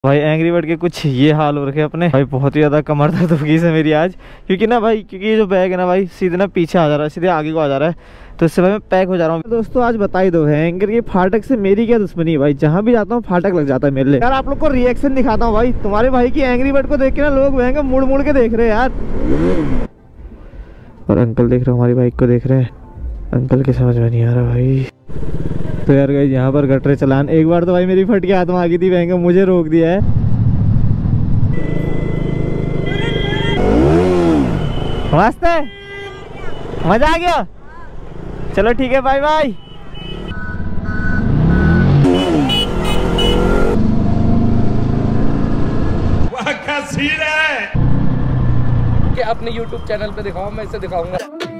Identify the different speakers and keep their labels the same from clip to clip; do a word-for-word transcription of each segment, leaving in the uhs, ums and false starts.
Speaker 1: भाई angry bird के कुछ ये हाल हो रखे अपने भाई, बहुत ही ज्यादा कमर दर्द हो गई है मेरी आज, क्योंकि ना भाई क्योंकि ये जो बैग है ना भाई सीधे ना पीछे आ जा रहा है, सीधे आगे को आ जा रहा है, तो इससे भाई मैं पैक हो जा रहा हूँ। दोस्तों आज बता ही दो है एंकर के फाटक से मेरी क्या दुश्मनी है भाई, जहाँ भी जाता हूँ फाटक लग जाता है मेरे लिए। यार आप लोग को रिएक्शन दिखाता हूँ भाई, तुम्हारे भाई की एंग्री बर्ड को देख के ना लोग महंगा मुड़ मुड़ के देख रहे हैं यार। और अंकल देख रहे हो हमारी बाइक को देख रहे हैं, अंकल के समझ में नहीं आ रहा भाई। तो यार गाइस यहाँ पर गटरे चलान, एक बार तो भाई मेरी फट के हाथ में आ गई थी, महंगा मुझे रोक दिया है। मस्त है, मजा आ गया, चलो ठीक है, बाय बाय।
Speaker 2: क्या सीन है
Speaker 3: कि अपने YouTube चैनल पे दिखाऊं, मैं इसे दिखाऊंगा।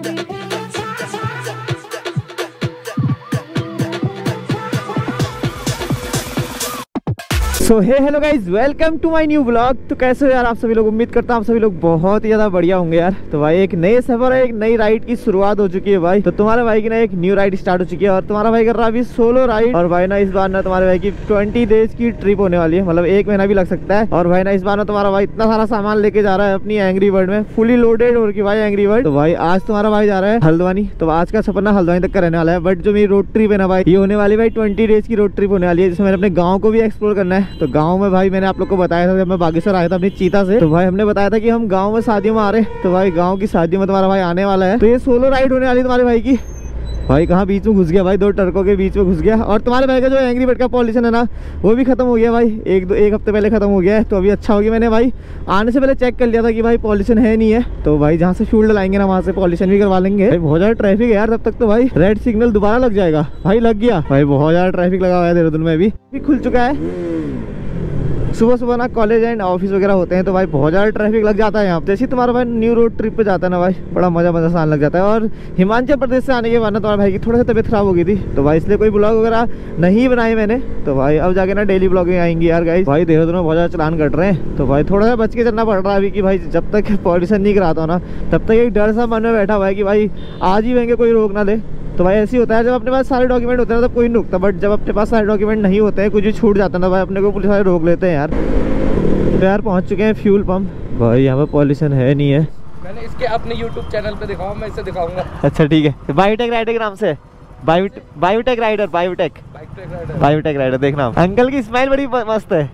Speaker 1: So hey hello guys, welcome to my new blog. तो कैसे हो यार आप सभी लोग, उम्मीद करता हूँ आप सभी लोग बहुत ही ज्यादा बढ़िया होंगे यार। तो भाई एक नए सफर है, एक नई राइड की शुरुआत हो चुकी है भाई। तो तुम्हारे भाई की ना एक न्यू राइड स्टार्ट हो चुकी है और तुम्हारा भाई कर रहा है अभी सोलो राइड। और भाई ना इस बार ना तुम्हारे भाई की ट्वेंटी डेज की ट्रिप होने वाली है, मतलब एक महीना भी लग सकता है। और भाई ना इस बार ना तुम्हारा भाई इतना सारा सामान लेके जा रहा है अपनी एंग्री बर्ड में, फुली लोडेड हो रही भाई एंग्री बर्ड। तो भाई आज तुम्हारा भाई जा रहा है हल्द्वानी, तो आज का सफर ना हल्द्वानी तक का रहने वाला है। बट जो मेरी रोड ट्रिप है ना भाई, ये होने वाली भाई ट्वेंटी डेज की रोड ट्रिप होने वाली है, जिसमें मैंने अपने गाँव को भी एक्सप्लोर करना है। तो गाँव में भाई मैंने आप लोग को बताया था जब मैं बागेश्वर आया था अपनी चीता से, तो भाई हमने बताया था कि हम गांव में शादियों में आ रहे, तो भाई गांव की शादियों में तुम्हारा भाई आने वाला है। तो ये सोलो राइड होने वाली तुम्हारे भाई की। भाई कहाँ बीच में घुस गया भाई, दो ट्रकों के बीच में घुस गया। और तुम्हारे भाई का जो एंग्री बर्ड का पॉल्यूशन है ना, वो भी खत्म हो गया भाई, एक दो एक हफ्ते पहले खत्म हो गया है। तो अभी अच्छा हो गया, मैंने भाई आने से पहले चेक कर लिया था कि भाई पॉल्यूशन है नहीं है। तो भाई जहाँ से फ्यूल डलाएंगे ना वहाँ से पॉल्यूशन भी करवा लेंगे। भाई बहुत ज्यादा ट्रैफिक है यार, तब तक तो भाई रेड सिग्नल दोबारा लग जाएगा। भाई लग गया भाई, बहुत ज्यादा ट्रैफिक लगा हुआ है देहरादून में, अभी खुल चुका है। सुबह सुबह ना कॉलेज एंड ऑफिस वगैरह होते हैं, तो भाई बहुत ज़्यादा ट्रैफिक लग जाता है यहाँ पे। जैसे तुम्हारा भाई न्यू रोड ट्रिप पे जाता है ना भाई, बड़ा मजा मजा सा आने लग जाता है। और हिमाचल प्रदेश से आने के बाद ना तुम्हारे भाई की थोड़ा सा तबीयत खराब हो गई थी, तो भाई इसलिए कोई ब्लॉग वगैरह नहीं बनाई मैंने। तो भाई अब जाके ना डेली ब्लॉगिंग आएंगी यार गाइस। भाई देहरादून में बहुत ज़्यादा चलान कट रहे हैं, तो भाई थोड़ा सा बच के चलना पड़ रहा है अभी कि भाई जब तक पॉल्यूशन नहीं कराता हो ना, तब तक एक डर सा मन में बैठा हुआ है कि भाई आज ही वहेंगे कोई रोक ना दे। तो भाई ऐसे ही होता है, जब अपने पास सारे डॉक्यूमेंट होते हैं तब कोई नहीं रुकता, बट जब अपने पास सारे डॉक्यूमेंट नहीं होते हैं, कुछ भी छूट जाता है ना भाई, अपने को पुलिस वाले रोक लेते हैं यार। तो यार पहुंच चुके हैं फ्यूल पंप। भाई यहाँ पे पॉल्यूशन है नहीं है,
Speaker 3: मैंने इसके अपने YouTube चैनल पे दिखाऊं, मैं इसे दिखाऊंगा।
Speaker 1: अच्छा ठीक है, बायोटेक राइडर के नाम से, biotech rider, biotech biotech rider. देखना अंकल की स्माइल बड़ी मस्त है।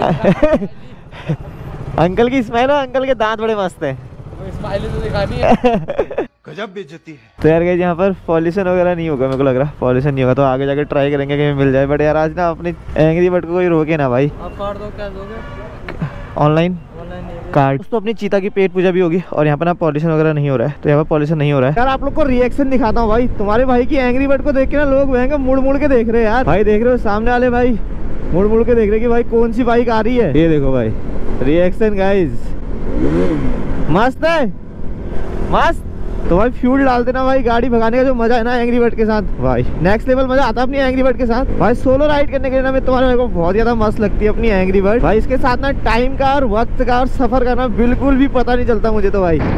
Speaker 1: अंकल की स्माइल और अंकल के दांत बड़े मस्त है,
Speaker 3: स्माइल तो दिखानी है।
Speaker 2: गजब बेइज्जती है।
Speaker 1: तो यार गाइस यहाँ पर पॉल्यूशन वगैरह नहीं होगा, मेरे को लग रहा है पॉल्यूशन नहीं होगा, तो आगे जाके ट्राई करेंगे कहीं मिल जाए। बट यार आज ना अपनी एंग्री बर्ड को कोई रोके ना भाई।
Speaker 3: आप कार्ड दो, क्या दोगे?
Speaker 1: Online card. तो अपनी चीता की पेट पूजा भी होगी और यहाँ पर ना पॉल्यूशन वगैरह नहीं हो रहा है, तो यहाँ पर पॉल्यूशन नहीं हो रहा है। यार आप लोग को रिएक्शन दिखाता हूँ भाई, तुम्हारे भाई की एंग्री बर्ड को देख के ना लोग महंगा मुड़ मुड़ के देख रहे हैं यार। भाई देख रहे हो सामने वाले भाई मुड़ मुड़ के देख रहे कि भाई कौन सी बाइक आ रही है। ये देखो भाई रिएक्शन गाइज, मस्त है मस्त। तो भाई फ्यूल डाल देना भाई, गाड़ी भगाने का जो मजा है ना एंग्री बर्ड के साथ, भाई नेक्स्ट लेवल मजा आता है अपनी एंग्री बर्ड के साथ। भाई सोलो राइड करने के लिए ना मैं तुम्हारे भाई को बहुत ज्यादा मस्त लगती है अपनी एंग्री बर्ड भाई। इसके साथ ना टाइम का और वक्त का और सफर का ना बिल्कुल भी पता नहीं चलता मुझे तो भाई।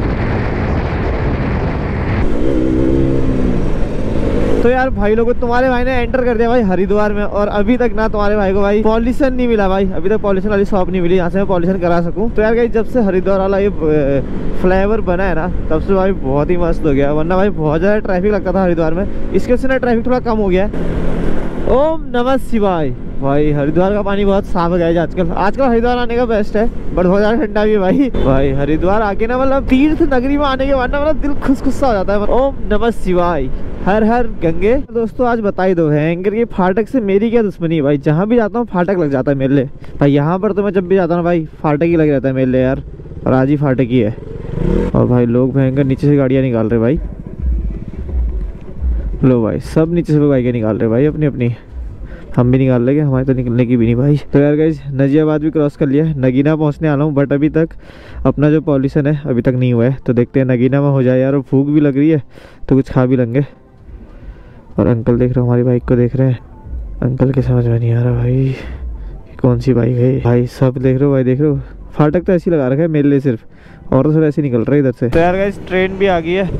Speaker 1: तो यार भाई लोगों, तुम्हारे भाई ने एंटर कर दिया भाई हरिद्वार में, और अभी तक ना तुम्हारे भाई को भाई पॉल्यूशन नहीं मिला भाई, अभी तक पॉल्यूशन वाली शॉप नहीं मिली जहाँ से मैं पॉल्यूशन करा सकूं। तो यार गाइस जब से हरिद्वार वाला ये फ्लाईओवर बना है ना, तब से भाई बहुत ही मस्त हो गया, वरना भाई बहुत ज़्यादा ट्रैफिक लगता था हरिद्वार में, इसके वजह से ना ट्रैफिक थोड़ा कम हो गया है। ओम नमः शिवाय। भाई हरिद्वार का पानी बहुत साफ है आजकल, आजकल हरिद्वार आने का बेस्ट है, बट बहुत ज्यादा ठंडा भी है भाई। भाई हरिद्वार आके ना मतलब तीर्थ नगरी में आने के बाद ना मतलब दिल खुश खुश हो जाता है। ओम नमः शिवाय, हर हर गंगे। दोस्तों आज बता ही दो है एंकर के फाटक से मेरी क्या दुश्मनी है भाई, जहाँ भी जाता हूँ फाटक लग जाता है मेरे लिए भाई। यहाँ पर तो मैं जब भी जाता हूँ भाई फाटक ही लग जाता है मेरे लिए यार, और आज ही फाटक ही है। और भाई लोग भयंकर नीचे से गाड़ियाँ निकाल रहे भाई, लो भाई सब नीचे से बाइकें निकाल रहे भाई अपनी अपनी, हम भी निकाल लेंगे, हमारे तो निकलने की भी नहीं भाई। तो यार गाइस नजियाबाद भी क्रॉस कर लिया है, नगीना पहुंचने वाला हूँ, बट अभी तक अपना जो पॉल्यूशन है अभी तक नहीं हुआ है। तो देखते हैं नगीना में हो जाए यार, और भूख भी लग रही है तो कुछ खा भी लेंगे। और अंकल देख रहे हो हमारी बाइक को देख रहे हैं, अंकल के समझ में नहीं आ रहा भाई कौन सी बाइक है भाई। सब देख रहे हो भाई, देख रहे हो फाटक तो ऐसी लगा रखा है मेरे लिए सिर्फ, और तो सब ऐसे निकल रहा है इधर से। तो यार गाइस ट्रेन भी आ गई है,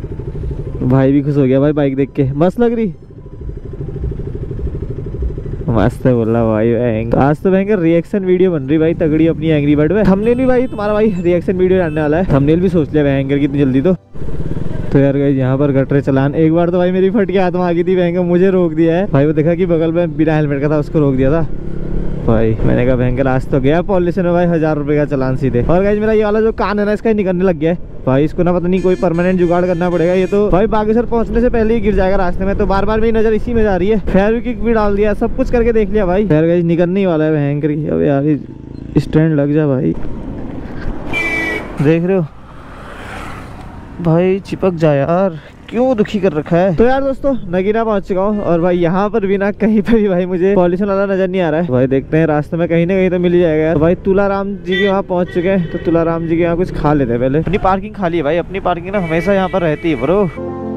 Speaker 1: भाई भी खुश हो गया भाई बाइक देख के, मस्त लग रही मस्त बोला भाई भयंकर। आज तो भयंकर रिएक्शन वीडियो बन रही भाई तगड़ी अपनी एंग्री बर्ड में। थंबनेल भी भाई तुम्हारा भाई रिएक्शन वीडियो डालने वाला है। थंबनेल भी सोच लिया भयंकर कितनी जल्दी। तो तो यार गाइस यहाँ पर गटर चलान एक बार तो भाई मेरी फट के हाथ में आ गई थी भयंकर, मुझे रोक दिया है भाई। वो देखा कि बगल में बिना हेलमेट का था उसको रोक दिया था भाई। मैंने कहा भयंकर आज तो गया पॉल्यूशन में भाई हजार रुपए का चलान सीधे। और गाइस मेरा ये वाला जो कान है ना इसका निकलने लग गया है भाई। इसको ना पता नहीं कोई परमानेंट जुगाड़ करना पड़ेगा। ये तो भाई बागेश्वर पहुंचने से पहले ही गिर जाएगा रास्ते में। तो बार बार मेरी नजर इसी में जा रही है। फेविक्विक भी डाल दिया, सब कुछ करके देख लिया भाई। खैर गाइस निकलने ही वाला है भयंकर की। अब यार स्टैंड लग जा भाई, देख रहे हो भाई, चिपक जा यार, क्यों दुखी कर रखा है। तो यार दोस्तों नगीना पहुंच चुका हूँ और भाई यहाँ पर भी ना कहीं पे भी भाई मुझे पॉल्यूशन वाला नजर नहीं आ रहा है भाई। देखते हैं रास्ते में कहीं ना कहीं तो मिल ही जाएगा यार। तो भाई तुलाराम जी के वहाँ पहुंच चुके हैं। तो तुलाराम जी के यहाँ कुछ खा लेते हैं पहले। अपनी पार्किंग खाली है भाई, अपनी पार्किंग ना हमेशा यहाँ पर रहती है ब्रो।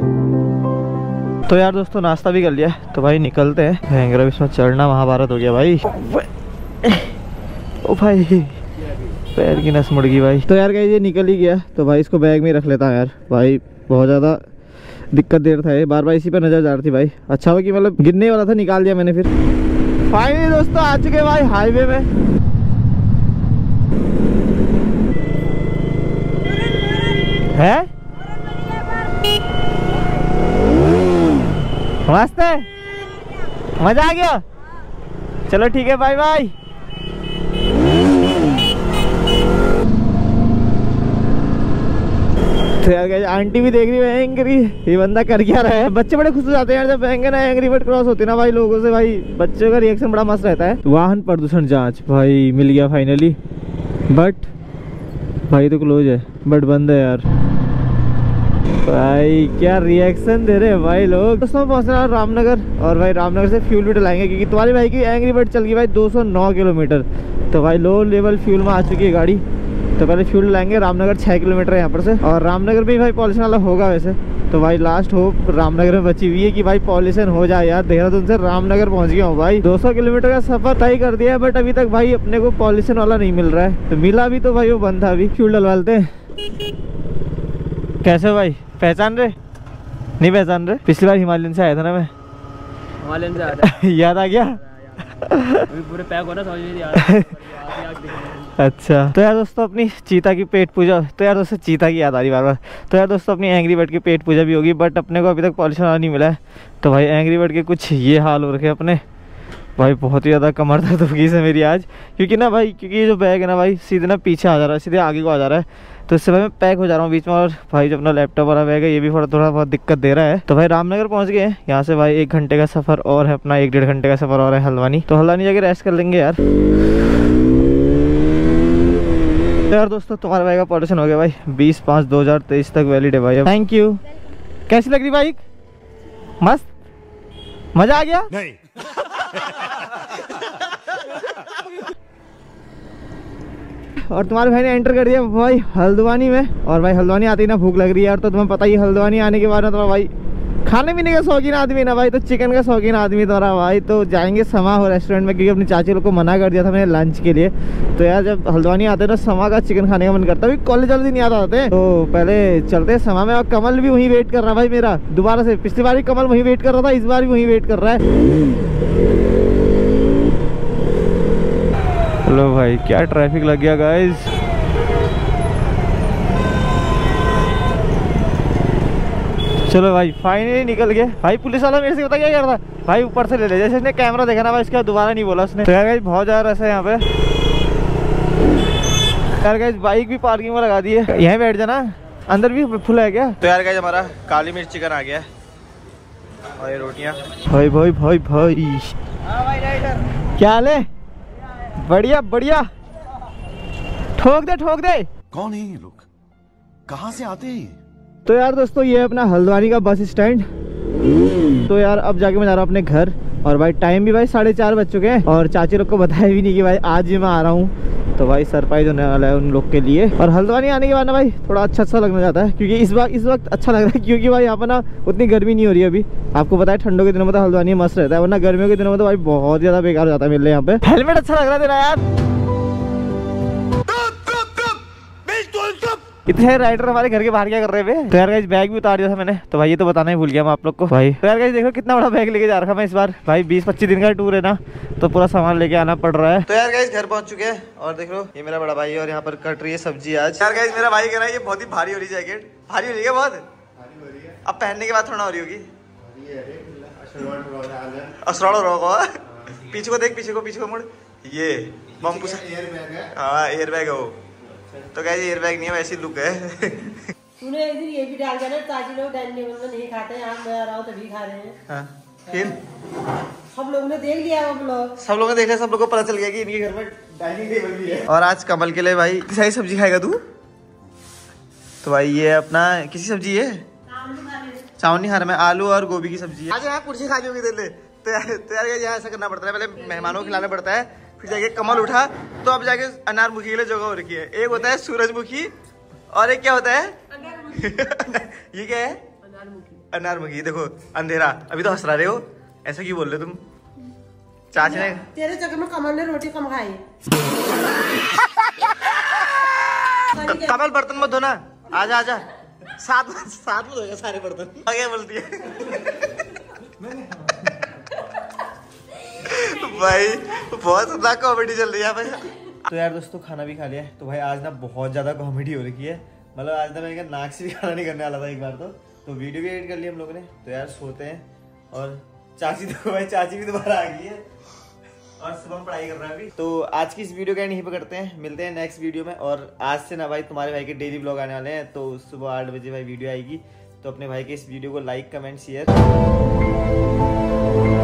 Speaker 1: तो यार दोस्तों नाश्ता भी कर लिया तो भाई निकलते हैं। भयंकर इसमें चढ़ना महाभारत हो गया भाई। ओ भाई पैर की नस मुड़ गई भाई। तो यार ये निकल ही गया तो भाई इसको बैग में रख लेता हूँ यार भाई। बहुत ज़्यादा दिक्कत देर था ये, बार बार इसी पर नजर जा रही थी भाई। अच्छा हो कि मतलब गिरने वाला था, निकाल दिया मैंने। फिर फाइनली दोस्तों आ चुके भाई हाईवे में। है मस्त है, मजा आ गया। चलो ठीक है बाय बाय। तो यार गाइस आंटी भी देख रही है एंग्री, ये बंदा कर क्या रहा है। बच्चे बड़े खुश हो जाते हैं यार जब भयंकर ना एंग्री बर्ड क्रॉस होती है ना भाई लोगों से भाई। बच्चों का रिएक्शन बड़ा मस्त रहता है। वाहन प्रदूषण जांच भाई मिल गया फाइनली, बट भाई तो क्लोज है, बट बंद है यार भाई। क्या रिएक्शन दे रहे हैं भाई लोग। दोस्तों पहुंचना है रामनगर और भाई रामनगर से फ्यूल भी डलाएंगे क्योंकि तुम्हारे भाई की एंग्री बर्ड चल गई भाई दो सौ नौ किलोमीटर। तो भाई लो लेवल फ्यूल में आ चुकी है गाड़ी। तो पहले फ्यूल लाएंगे। रामनगर छः किलोमीटर है यहाँ पर से और रामनगर में भाई पॉल्यूशन वाला होगा वैसे। तो भाई लास्ट होप रामनगर में बची हुई है कि भाई पॉल्यूशन हो जाए यार। देहरादून से रामनगर पहुँच गया हूँ भाई। दो सौ किलोमीटर का सफर तय कर दिया है बट अभी तक भाई अपने को पॉल्यूशन वाला नहीं मिल रहा है। तो मिला भी तो भाई वो बंद था। अभी फ्यूल डलवाते हैं। कैसे भाई पहचान रहे नहीं पहचान रहे? पिछली बार हिमालयन से आया था ना मैं।
Speaker 3: हिमालयन से आया
Speaker 1: याद आ गया?
Speaker 3: पूरे पैक हो ना समझ में नहीं आ रहा।
Speaker 1: अच्छा तो यार दोस्तों अपनी चीता की पेट पूजा। तो यार दोस्तों चीता की याद आ रही बार बार। तो यार दोस्तों अपनी एंग्री बर्ड की पेट पूजा भी होगी बट अपने को अभी तक पॉल्यूशन वाला नहीं मिला है। तो भाई एंग्री बर्ड के कुछ ये हाल हो रखे अपने भाई। बहुत ही ज़्यादा कमर दर्द हो गई है मेरी आज क्योंकि ना भाई क्योंकि ये जो बैग है ना भाई सीधे ना पीछे आ जा रहा है, सीधे आगे को आ जा रहा है। तो इससे भाई मैं पैक हो जा रहा हूँ बीच में। और भाई जो अपना लैपटॉप वाला बैग है ये भी थोड़ा थोड़ा बहुत दिक्कत दे रहा है। तो भाई रामनगर पहुँच गए हैं। यहाँ से भाई एक घंटे का सफ़र और है अपना, एक डेढ़ घंटे का सफ़र और है हल्द्वानी। तो हल्द्वानी जाके रेस्ट कर लेंगे यार। तो यार दोस्तों तुम्हारे भाई का पॉल्यूशन हो गया भाई बीस पाँच दो हज़ार तेईस तक वैलिड है भाई। Thank you. कैसी लग रही बाइक? मस्त, मजा आ गया?
Speaker 2: नहीं।
Speaker 1: और तुम्हारे भाई ने एंटर कर दिया भाई हल्द्वानी में। और भाई हल्द्वानी आते ही ना भूख लग रही है यार। तो तुम्हें पता ही हल्द्वानी आने के बाद ना तुम्हारा भाई खाने पीने का शौकीन आदमी ना भाई। तो चिकन का शौकीन आदमी तुम्हारा भाई। तो जाएंगे समा हो रेस्टोरेंट में क्योंकि अपनी चाची लोग को मना कर दिया था मैंने लंच के लिए। तो यार जब हल्द्वानी आते हैं ना समा का चिकन खाने का मन करता है। अभी कॉलेज जल्दी नहीं आता आते तो पहले चलते हैं समा में। और कमल भी वहीं वेट कर रहा है भाई मेरा दोबारा से। पिछली बार भी कमल वहीं वेट कर रहा था, इस बार भी वहीं वेट कर रहा है। हेलो भाई क्या ट्रैफिक लग गया गाइस। चलो भाई फाइनली निकल गए भाई। पुलिस वाला मेरे से पता क्या कर रहा भाई, ऊपर से ले ले जैसे इसने कैमरा देखा ना भाई इसके बाद दोबारा नहीं बोला उसने। तो यार गाइस बहुत ज़्यादा रस है यहाँ पे। यार गाइस बाइक भी पार्किंग में लगा दी है, यहीं बैठ जाना। अंदर भी फुल है क्या? तो यार गाइस हमारा काली मिर्च चिकन आ गया है और ये रोटियाँ। भाई भाई भाई भाई क्या हाल है? बढ़िया बढ़िया। ठोक दे ठोक दे।
Speaker 2: कौन है ये लोग, कहाँ से आते हैं?
Speaker 1: तो यार दोस्तों ये है अपना हल्द्वानी का बस स्टैंड। तो यार अब जाके मैं जा रहा हूँ अपने घर। और भाई टाइम भी भाई साढ़े चार बज चुके हैं और चाची लोग को बताया भी नहीं कि भाई आज ही मैं आ रहा हूँ। तो भाई सरप्राइज होने वाला है उन लोग के लिए। और हल्द्वानी आने के बाद ना भाई थोड़ा अच्छा अच्छा लगने जाता है क्योंकि इस बार इस वक्त अच्छा लग रहा है क्योंकि भाई यहाँ पर ना उतनी गर्मी नहीं हो रही है अभी। आपको पता है ठंडों के दिनों में तो हल्द्वानी मस्त रहता है, वरना गर्मियों के दिनों में तो भाई बहुत ज्यादा बेकार हो जाता है मिलने यहाँ पे। हेलमेट अच्छा लग रहा है तेरा यार। इतने सारे राइडर हमारे घर के बाहर क्या कर रहे हैं। तो यार गाइस बैग भी उतार दिया था मैंने, तो भाई ये तो बताना ही भूल गया मैं आप लोग को भाई। तो यार गाइस देखो कितना बड़ा बैग लेके जा रखा मैं इस बार भाई, बीस पच्चीस दिन का टूर है ना, तो पूरा सामान लेके आना पड़ रहा है। तो यार गाइस घर पहुंच चुके हैं और देख लो ये मेरा बड़ा भाई है और यहाँ पर कट रही है सब्जी आज। यार गाइस मेरा भाई कह रहा है ये बहुत ही भारी हो रही जैकेट, भारी हो रही है बहुत, अब पहनने के बाद थोड़ा हो रही होगी। असराड़ो रहो पीछे को देख, पीछे को पीछे को मुड़, ये बम पुसा हाँ एयर बैग है वो। तो गाइस एयर बैग नहीं है, वैसी लुक है।
Speaker 4: तूने एक दिन ये भी डाल दिया ना, चाची लोग डाइनिंग टेबल में नहीं खाते हैं, यहाँ मैं आ रहा हूँ तभी खा रहे हैं।
Speaker 1: हाँ, फिर
Speaker 4: सब लोगों ने देख लिया, वो लोग
Speaker 1: सब लोगों ने देख लिया, सब लोगों को पता चल गया कि इनके घर में डाइनिंग टेबल भी है। और आज कमल के लिए भाई सारी सब्जी खाएगा तू? तो भाई ये अपना किसी सब्जी है, चावल नहीं खा रहा मैं, आलू और गोभी की सब्जी है। आज यहाँ कुर्सी खा होगी तेरे, तो यार तो यार यहाँ ऐसा करना पड़ता है, पहले मेहमानों को खिलाना पड़ता है, फिर जाके कमल उठा तो अब जाके अनारमुखी के लिए जगह हो रखी है। एक होता है सूरजमुखी और एक क्या होता है ये क्या है? अनारमुखी। देखो अंधेरा, अभी तो हंस रहे हो, ऐसा क्यों बोल रहे तुम? चाची ने
Speaker 4: तेरे चक्कर में कमल ने रोटी कम खाई।
Speaker 1: कमल बर्तन मत धोना, आजा आजा, साथ साथ में धोएगा सारे बर्तन। क्या बोलती है भाई, बहुत ज्यादा कॉमेडी चल रही है भाई। तो यार दोस्तों खाना भी खा लिया है, तो भाई आज ना बहुत ज्यादा कॉमेडी हो रही है, मतलब आज ना मैंने नाक से भी खाना नहीं करने वाला था एक बार तो तो वीडियो भी एडिट कर लिया हम लोगों ने। तो यार सोते हैं और चाची तो भाई चाची भी दोबारा आ गई है और सुबह पढ़ाई कर रहा है अभी। तो आज की इस वीडियो का एंड यहीं पे करते हैं, मिलते हैं नेक्स्ट वीडियो में। और आज से ना भाई तुम्हारे भाई के डेली ब्लॉग आने वाले हैं, तो सुबह आठ बजे भाई वीडियो आएगी। तो अपने भाई के इस वीडियो को लाइक कमेंट शेयर